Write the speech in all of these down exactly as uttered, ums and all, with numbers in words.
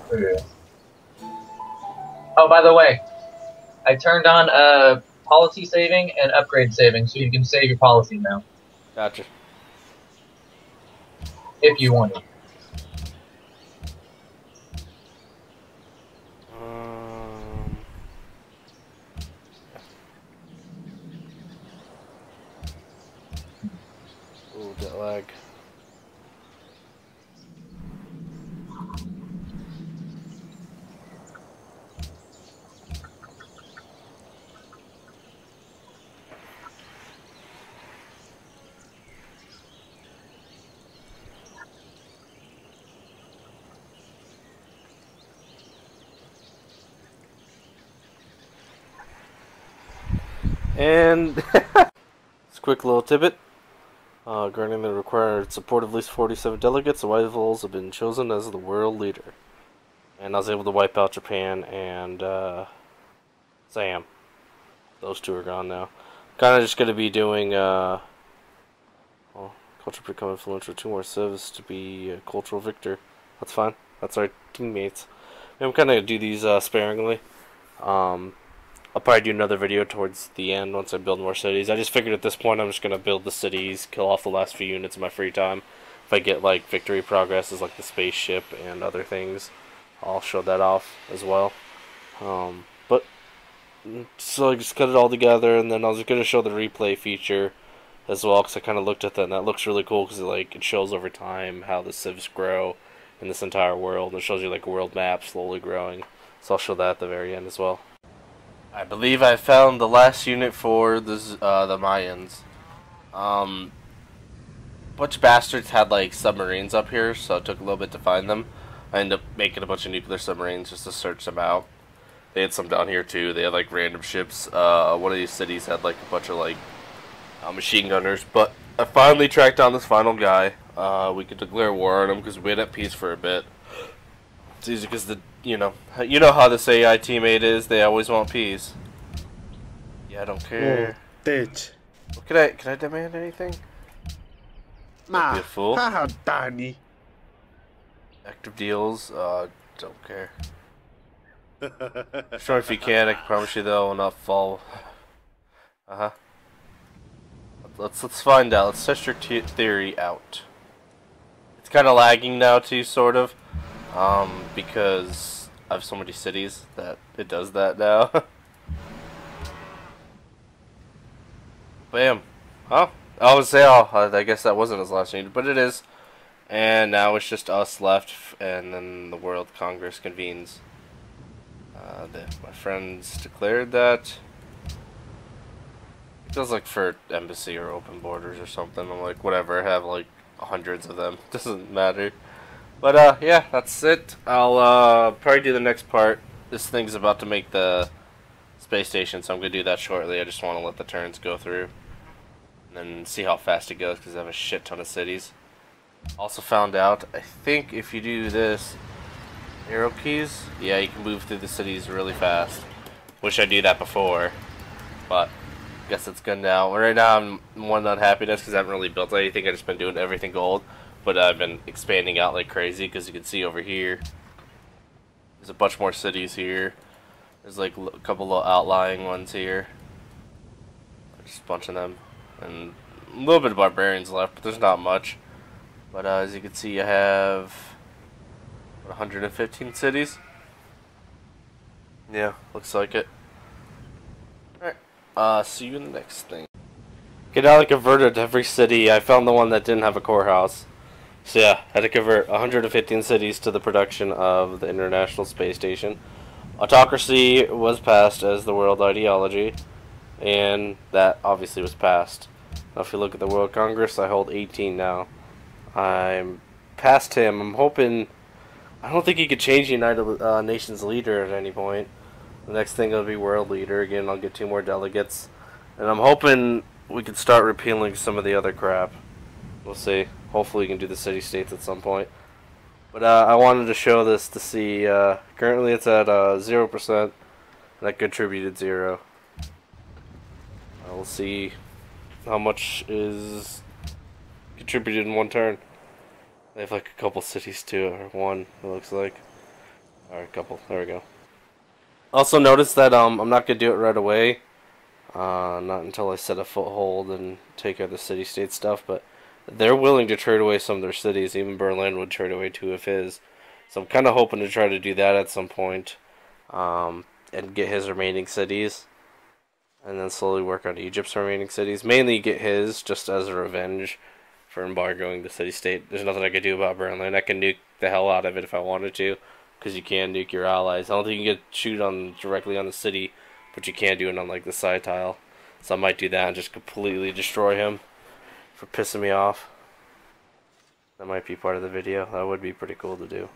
Yeah. Oh, by the way, I turned on uh, policy saving and upgrade saving, so you can save your policy now. Gotcha. If you want it. Um, ooh, jet lag. And it's a quick little tidbit. Uh, granting the required support of at least forty-seven delegates, the White Wolves have been chosen as the world leader. And I was able to wipe out Japan and uh, Sam. Those two are gone now. Kind of just going to be doing, uh, well, culture become influential, two more civs to be a cultural victor. That's fine. That's our teammates. And I'm kind of going to do these uh, sparingly. Um, I'll probably do another video towards the end once I build more cities. I just figured at this point I'm just going to build the cities, kill off the last few units in my free time. If I get like victory progresses like the spaceship and other things, I'll show that off as well. Um, but, so I just cut it all together, and then I was going to show the replay feature as well, because I kind of looked at that, and that looks really cool, because it, like, it shows over time how the civs grow in this entire world, and it shows you like a world map slowly growing. So I'll show that at the very end as well. I believe I found the last unit for the uh, the Mayans. Um, a bunch of bastards had like submarines up here, so it took a little bit to find them. I ended up making a bunch of nuclear submarines just to search them out. They had some down here too. They had like random ships. Uh, one of these cities had like a bunch of like uh, machine gunners. But I finally tracked down this final guy. Uh, we could declare war on him because we had at peace for a bit. It's easy because the you know you know how this A I teammate is. They always want peace. Yeah, I don't care. Oh, bitch. Well, can I can I demand anything? Nah. Be a fool. Haha, Danny. Active deals. Uh, don't care. Sure, if you can, I can promise you though, will not fall. Uh huh. Let's let's find out. Let's test your t theory out. It's kind of lagging now too, sort of, um, because I have so many cities that it does that now. Bam. Oh, I would say, oh, I guess that wasn't his last unit, but it is. And now it's just us left, and then the World Congress convenes. Uh, the, my friends declared that. It feels like for embassy or open borders or something. I'm like, whatever, I have like hundreds of them. Doesn't matter. But uh, yeah, that's it. I'll uh, probably do the next part. This thing's about to make the space station, so I'm going to do that shortly. I just want to let the turns go through. And then see how fast it goes, because I have a shit ton of cities. Also found out, I think if you do this, arrow keys, yeah, you can move through the cities really fast. Wish I knew that before, but guess it's good now. Right now I'm one unhappiness because I haven't really built anything. I've just been doing everything gold, but I've been expanding out like crazy because you can see over here. There's a bunch more cities here. There's like a couple little outlying ones here. Just a bunch of them. And a little bit of barbarians left, but there's not much. But uh, as you can see, I have one hundred fifteen cities. Yeah, looks like it. Alright, uh, see you in the next thing. Okay, now I converted every city. I found the one that didn't have a core house. So yeah, I had to convert one hundred fifteen cities to the production of the International Space Station. Autocracy was passed as the world ideology, and that obviously was passed. Now if you look at the World Congress, I hold eighteen now. I'm past him. I'm hoping... I don't think he could change the United uh, Nations leader at any point. The next thing will be world leader. Again, I'll get two more delegates. And I'm hoping we can start repealing some of the other crap. We'll see. Hopefully we can do the city-states at some point. But uh, I wanted to show this to see... Uh, currently it's at uh, zero percent. And I contributed zero. Uh, we'll see how much is contributed in one turn. They have like a couple cities too, or one, it looks like. Alright, couple. There we go. Also notice that um, I'm not going to do it right away. Uh, not until I set a foothold and take care of the city-state stuff, but they're willing to trade away some of their cities. Even Berlin would trade away two of his. So I'm kind of hoping to try to do that at some point. Um, and get his remaining cities. And then slowly work on Egypt's remaining cities. Mainly get his, just as a revenge for embargoing the city-state. There's nothing I could do about Berlin. I can nuke the hell out of it if I wanted to. Because you can nuke your allies. I don't think you can get shoot on directly on the city. But you can do it on like the side tile. So I might do that and just completely destroy him. For pissing me off. That might be part of the video. That would be pretty cool to do.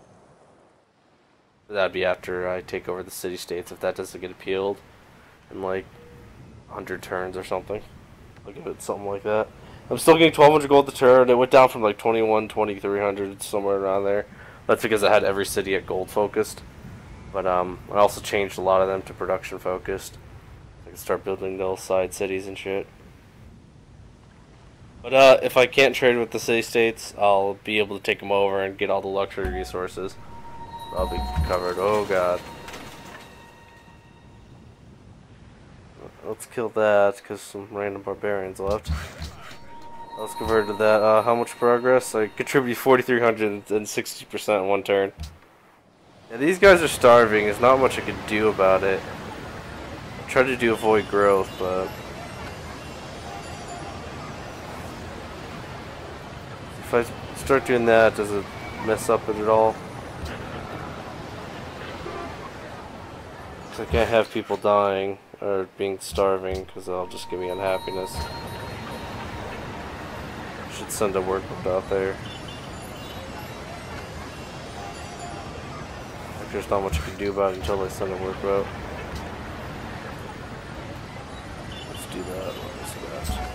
That'd be after I take over the city-states. If that doesn't get appealed. In like one hundred turns or something. I'll give it something like that. I'm still getting twelve hundred gold a turn. It went down from like twenty-one, twenty-three hundred, somewhere around there. That's because I had every city at gold focused. But um, I also changed a lot of them to production focused. I can start building little side cities and shit. But uh, if I can't trade with the city-states, I'll be able to take them over and get all the luxury resources. I'll be covered. Oh god. Let's kill that, because some random barbarians left. Let's convert to that. Uh, how much progress? I contribute forty-three hundred and sixty percent in one turn. Yeah, these guys are starving. There's not much I can do about it. I tried to do avoid growth, but... if I start doing that, does it mess up it at all? I can't have people dying or being starving because that'll just give me unhappiness. Should send a work book out there. Like there's not much I can do about it until I send a work book. Let's do that. Let's do that.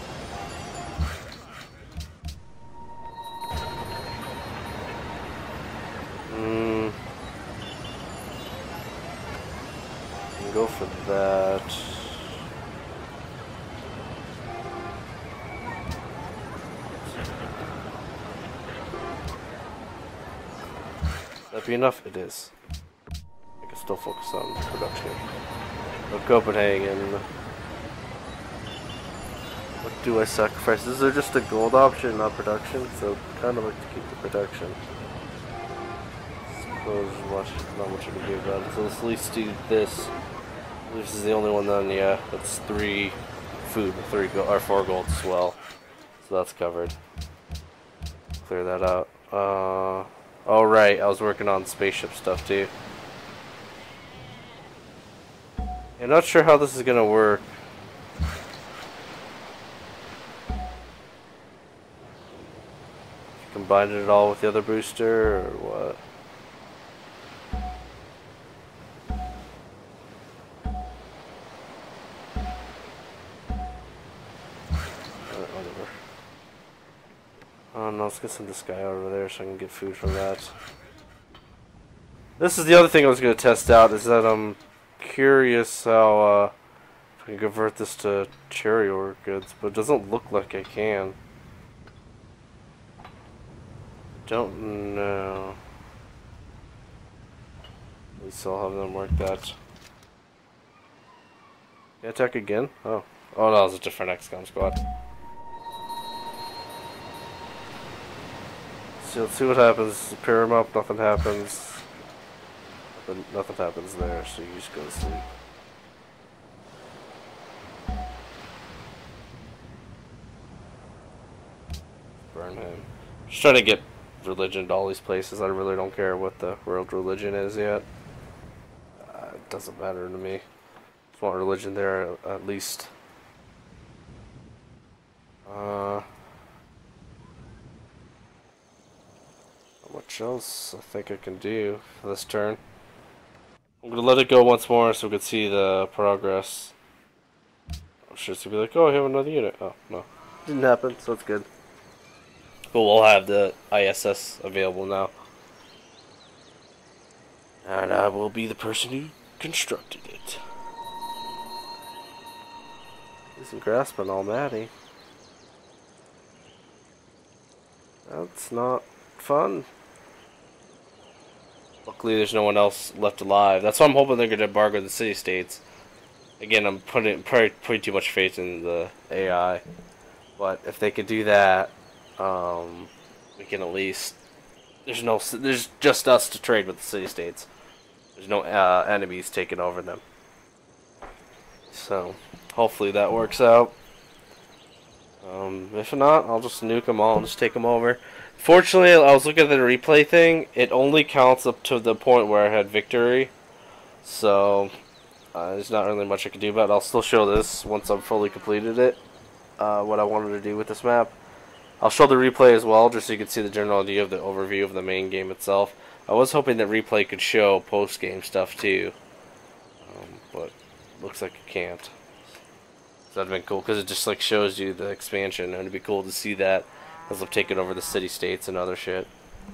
Hmm. Go for that. That be enough? It is. I can still focus on production. But Copenhagen. What do I sacrifice? Is there just a gold option, not production? So kind of like to keep the production. Suppose much, not much I can do about it. So let's at least do this. This is the only one then, yeah. That's three food, three gold, or four gold as well. So that's covered. Clear that out. Uh, oh right, I was working on spaceship stuff too. I'm not sure how this is gonna work. Combined it all with the other booster, or what? Oh no, let's get some of this guy over there so I can get food from that. This is the other thing I was going to test out, is that I'm curious how uh, if I can convert this to cherry orchids, but it doesn't look like I can. Don't know. At least I'll have them work that. Can I attack again? Oh. Oh no, it was a different X COM squad. So let's see what happens. Pair them up, nothing happens. Nothing, nothing happens there, so you just go to sleep. Burn him. Just trying to get religion to all these places. I really don't care what the world religion is yet. Uh, it doesn't matter to me. Just want religion there at least. Uh... What else I think I can do for this turn? I'm gonna let it go once more so we can see the progress. I'm sure it's gonna be like, oh, I have another unit. Oh, no. Didn't happen, so it's good. But we'll have the I S S available now. And I will be the person who constructed it. Isn't grasping all Maddie. That's not fun. Luckily, there's no one else left alive. That's why I'm hoping they're going to embargo the city-states. Again, I'm putting probably putting too much faith in the A I. But if they could do that, um, we can at least... There's no, there's just us to trade with the city-states. There's no uh, enemies taking over them. So, hopefully that works out. Um, if not, I'll just nuke them all and just take them over. Fortunately, I was looking at the replay thing. It only counts up to the point where I had victory. So, uh, there's not really much I can do about it. I'll still show this once I've fully completed it. Uh, what I wanted to do with this map. I'll show the replay as well, just so you can see the general idea of the overview of the main game itself. I was hoping that replay could show post-game stuff too. Um, but, looks like it can't. So that'd have been cool, because it just like shows you the expansion, and it'd be cool to see that as I've taken over the city-states and other shit.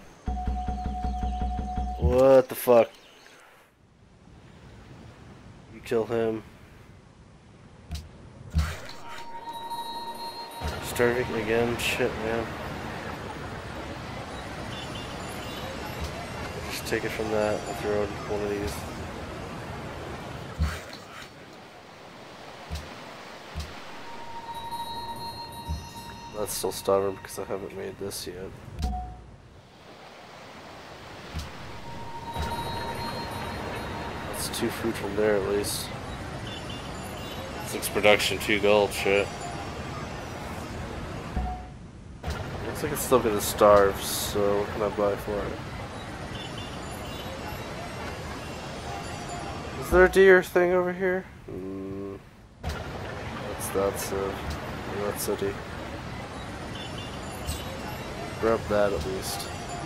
What the fuck? You kill him. Starving again? Shit, man. Just take it from that and throw it in one of these. That's still stubborn because I haven't made this yet. That's two food from there at least. Six production, two gold, shit. Looks like it's still gonna starve, so what can I buy for it? Is there a deer thing over here? Mm, that's that's uh, that city. Grab that at least.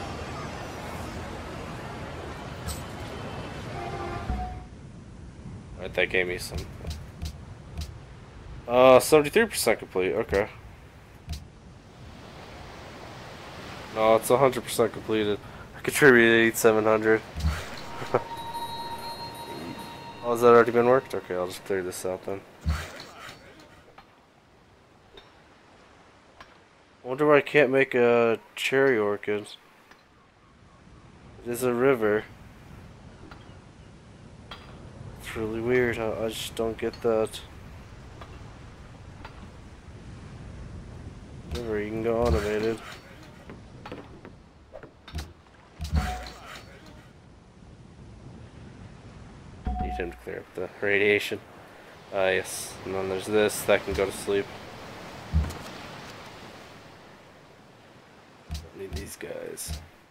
Alright, that gave me some. Uh, seventy-three percent complete, okay. No, it's one hundred percent completed. I contributed seven hundred. Oh, has that already been worked? Okay, I'll just clear this out then. I wonder why I can't make a cherry orchid. It is a river. It's really weird. I, I just don't get that. River, you can go automated. Need him to clear up the radiation. Ah, uh, yes. And then there's this. That can go to sleep. Need these guys.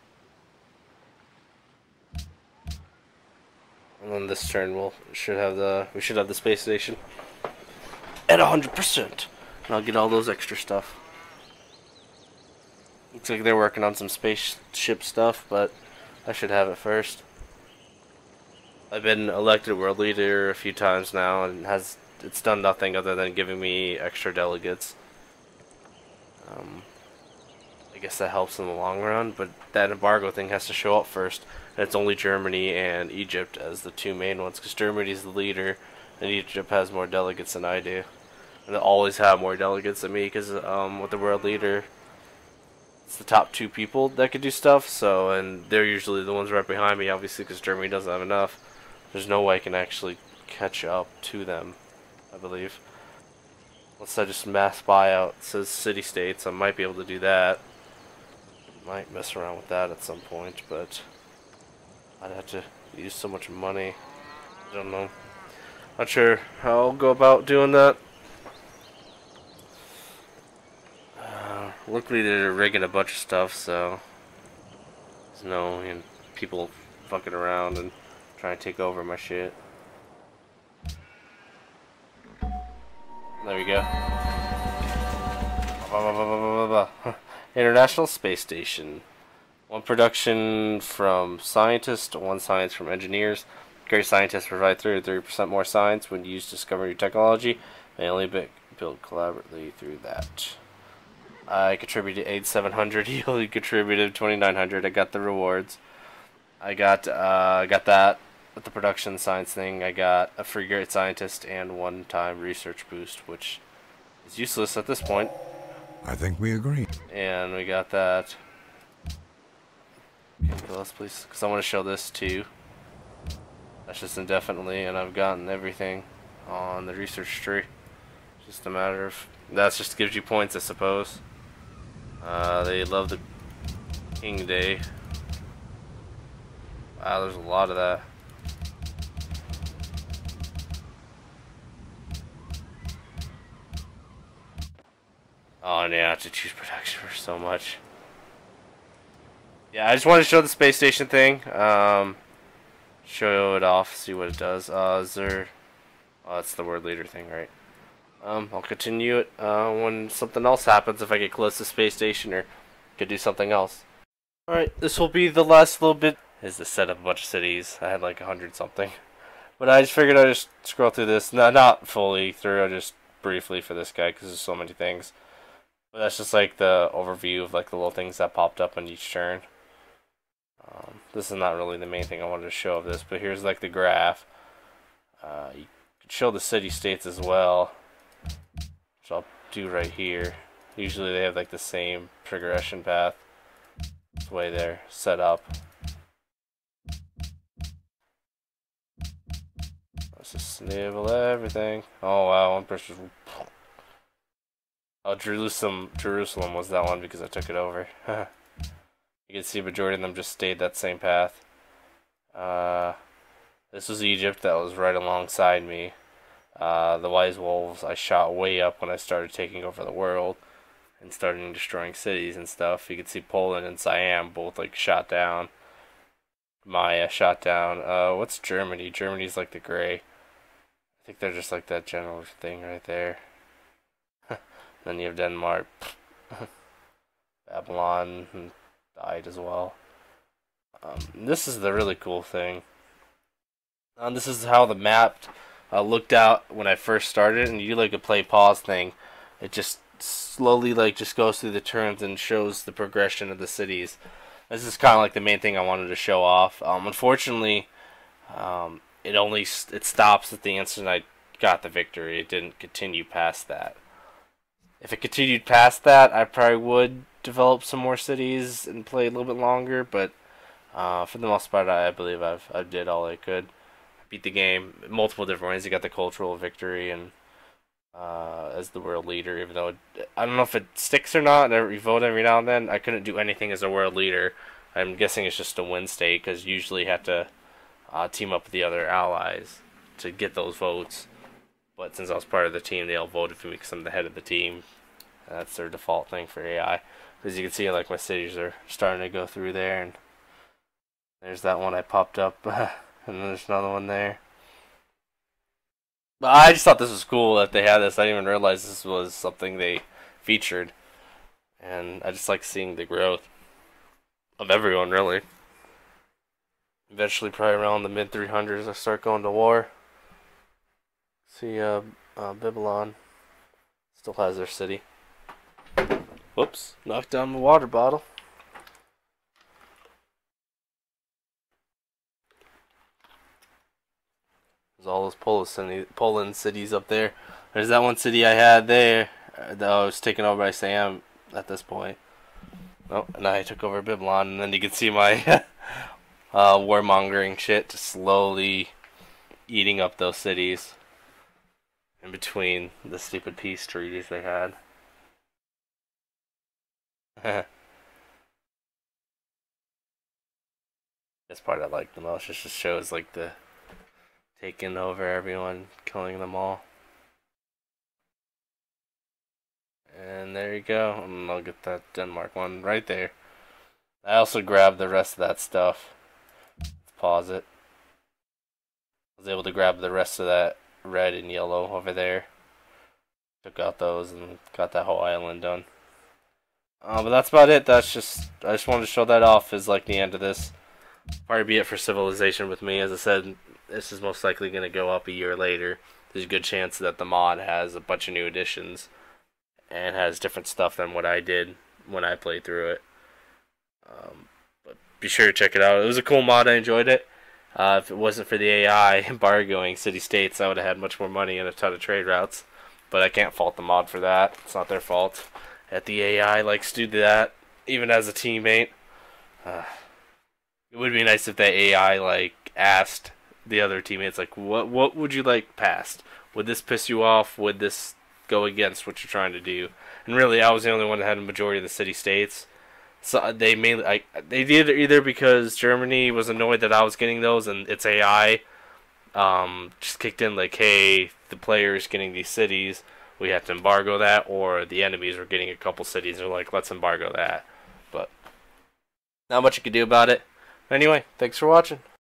And then this turn we'll should have the we should have the space station at a hundred percent. And I'll get all those extra stuff. Looks like they're working on some spaceship stuff, but I should have it first. I've been elected world leader a few times now, and has it's done nothing other than giving me extra delegates. Um, I guess that helps in the long run, but that embargo thing has to show up first. And it's only Germany and Egypt as the two main ones, because Germany's the leader, and Egypt has more delegates than I do. And they always have more delegates than me, because um, with the world leader, it's the top two people that could do stuff, so, and they're usually the ones right behind me, obviously, because Germany doesn't have enough. There's no way I can actually catch up to them, I believe. Unless I just mass buyout, it says city-states, I might be able to do that. Might mess around with that at some point, but I'd have to use so much money. I don't know. Not sure how I'll go about doing that. Uh, luckily they're rigging a bunch of stuff, so there's no you know, people fucking around and trying to take over my shit. There we go. Blah, blah, blah, blah, blah. International Space Station. One production from scientists, one science from engineers. Great scientists provide thirty-three percent more science when used to discover new technology. May only be built collaboratively through that. I contributed eight seven hundred. He only contributed twenty-nine hundred. I got the rewards. I got uh, got that with the production science thing. I got a free great scientist and one-time research boost, which is useless at this point. I think we agree. And we got that. Can you kill us, please? Because I want to show this too. That's just indefinitely, and I've gotten everything on the research tree. Just a matter of... That just gives you points, I suppose. Uh, they love the King Day. Wow, there's a lot of that. Oh, and yeah, I have to choose production for so much. Yeah, I just wanted to show the space station thing. Um, show it off, see what it does. Uh, is there... Oh, that's the word leader thing, right? Um, I'll continue it uh, when something else happens, if I get close to space station, or could do something else. Alright, this will be the last little bit. Is to set up a bunch of cities. I had like a hundred something. But I just figured I'd just scroll through this. No, not fully through, just briefly for this guy, because there's so many things. But that's just like the overview of like the little things that popped up on each turn. Um, this is not really the main thing I wanted to show of this, but here's like the graph. Uh, you could show the city states as well, which I'll do right here. Usually they have like the same progression path. It's way there, set up. Let's just snivel everything. Oh wow, one person. Oh, Jerusalem, Jerusalem was that one because I took it over. You can see a majority of them just stayed that same path. Uh, this was Egypt that was right alongside me. Uh, the Wise Wolves I shot way up when I started taking over the world and starting destroying cities and stuff. You can see Poland and Siam both like shot down. Meier shot down. Uh, what's Germany? Germany's like the gray. I think they're just like that general thing right there. Then you have Denmark. Babylon died as well. Um, this is the really cool thing. Um, this is how the map uh, looked out when I first started, and you do like a play pause thing. It just slowly like just goes through the turns and shows the progression of the cities. This is kind of like the main thing I wanted to show off. Um, unfortunately, um, it only it stops at the instant I got the victory. It didn't continue past that. If it continued past that, I probably would develop some more cities and play a little bit longer. But uh, for the most part, I believe I've I did all I could. I beat the game multiple different ways. I got the cultural victory and uh, as the world leader. Even though it, I don't know if it sticks or not. I vote every now and then. I couldn't do anything as a world leader. I'm guessing it's just a win state because you usually have to uh, team up with the other allies to get those votes. But since I was part of the team, they all voted for me because I'm the head of the team. That's their default thing for A I. As you can see, like my cities are starting to go through there, and there's that one I popped up, and then there's another one there. But I just thought this was cool that they had this. I didn't even realize this was something they featured, and I just like seeing the growth of everyone, really. Eventually, probably around the mid three hundreds, I start going to war. See, uh, uh, Babylon still has their city. Whoops, knocked down my water bottle. There's all those Polish Poland cities up there. There's that one city I had there uh, that I was taken over by Sam at this point. Oh, and I took over Babylon, and then you can see my uh, warmongering shit just slowly eating up those cities. In between the stupid peace treaties they had. This part I like the most. It just shows like the taking over everyone, killing them all. And there you go. And I'll get that Denmark one right there. I also grabbed the rest of that stuff. Let's pause it. I was able to grab the rest of that red and yellow over there. Took out those and got that whole island done. Uh, but that's about it. That's just I just wanted to show that off as like the end of this. Probably be it for Civilization with me. As I said, this is most likely going to go up a year later. There's a good chance that the mod has a bunch of new additions and has different stuff than what I did when I played through it. Um, but be sure to check it out. It was a cool mod. I enjoyed it. Uh, if it wasn't for the A I embargoing city-states, I would have had much more money and a ton of trade routes. But I can't fault the mod for that. It's not their fault. That the A I likes to do that, even as a teammate. Uh, It would be nice if that A I like asked the other teammates like, what what would you like passed? Would this piss you off? Would this go against what you're trying to do? And really, I was the only one that had a majority of the city states. So they mainly like they did either because Germany was annoyed that I was getting those and its A I um, just kicked in like, hey, the players getting these cities, we have to embargo that, or the enemies were getting a couple cities, they're like, let's embargo that. But not much you could do about it. Anyway, thanks for watching.